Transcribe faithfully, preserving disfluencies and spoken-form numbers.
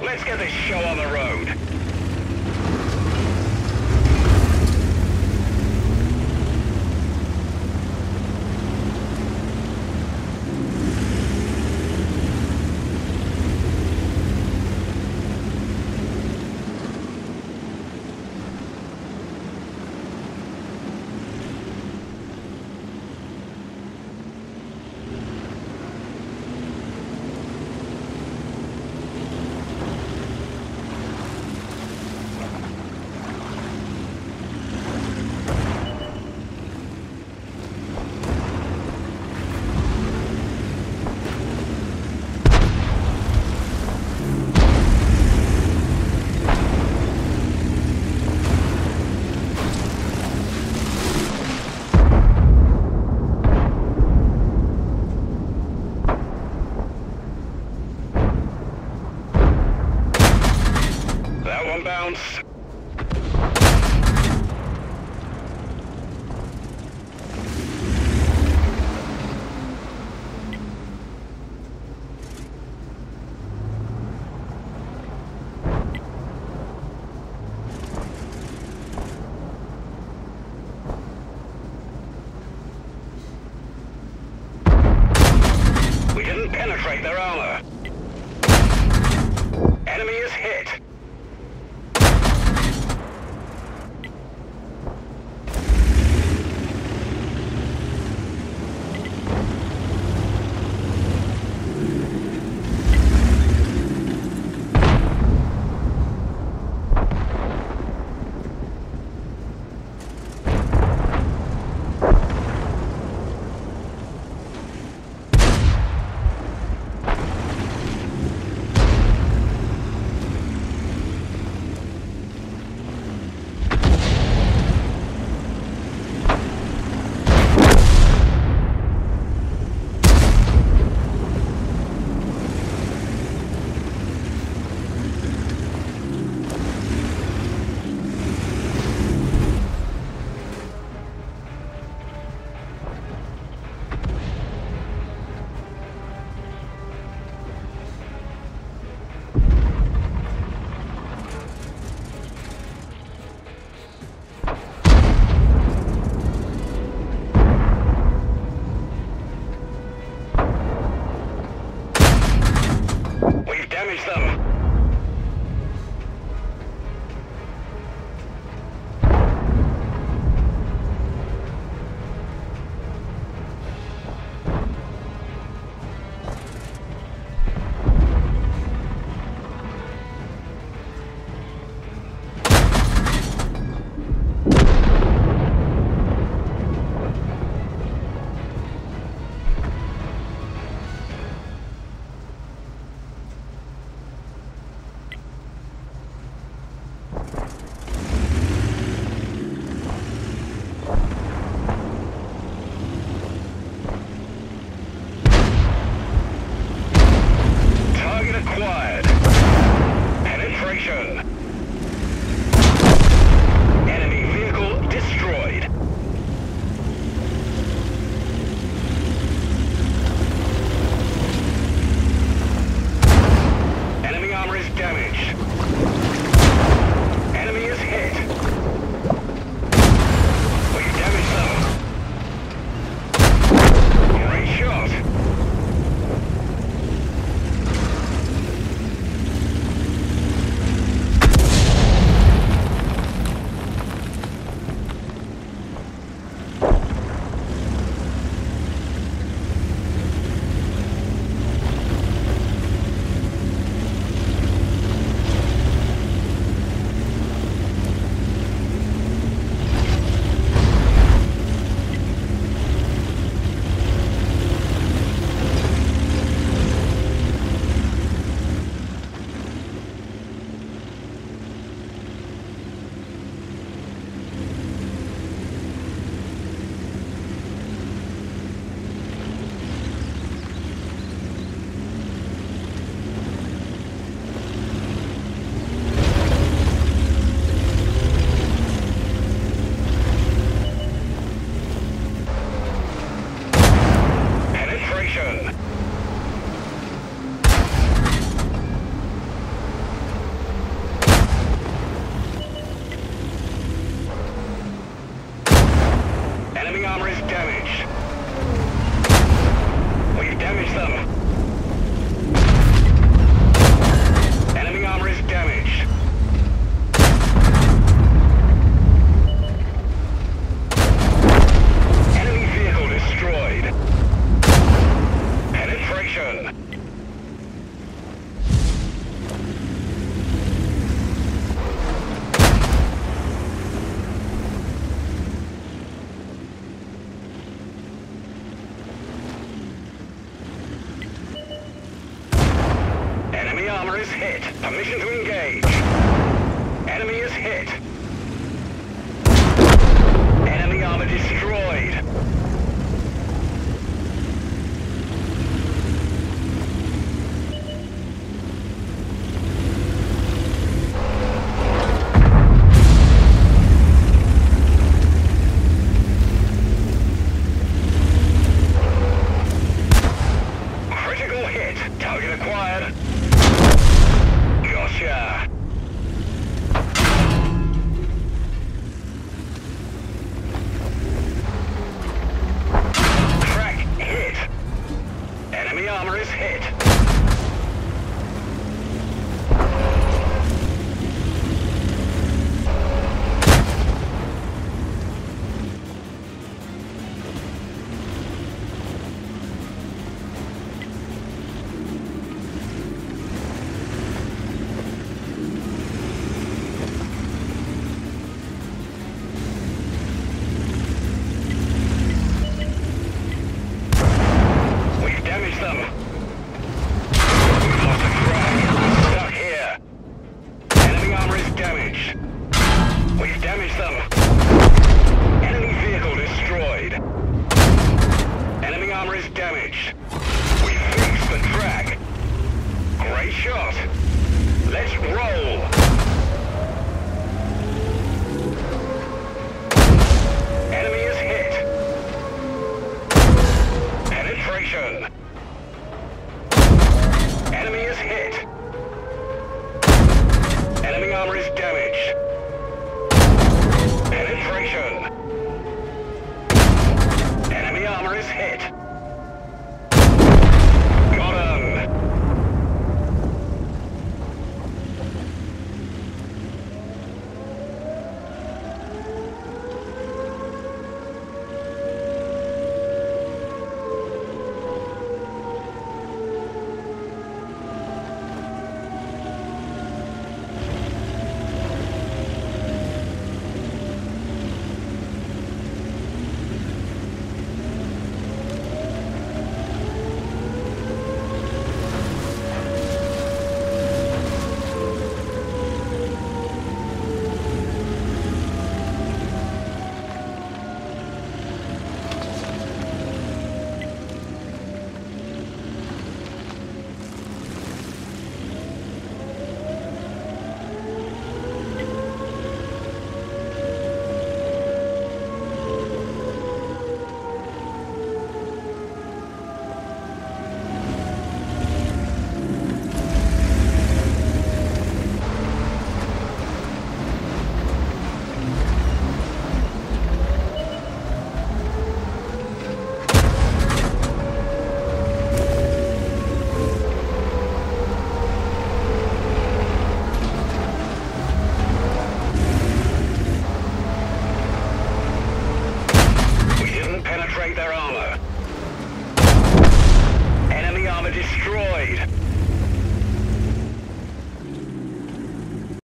Let's get this show on the road. That one bounced. We didn't penetrate their armor. Enemy is hit. Enemy armor is damaged. We've damaged them. Enemy armor is damaged. Enemy vehicle destroyed. Penetration. Enemy armor is hit. Permission to engage. Enemy is hit. Enemy armor destroyed. Critical hit. Target acquired. Gotcha. Crack hit. Enemy armor is hit. We've damaged them. We've lost a crack. We're stuck here. Enemy armor is damaged. We've damaged them. Enemy vehicle destroyed. Enemy armor is damaged. We fixed the track. Great shot. Let's roll. Enemy is hit. Penetration. Enemy is hit. Enemy armor is damaged. Penetration. Enemy armor is hit. Got him. Penetrate their armor. Enemy armor destroyed.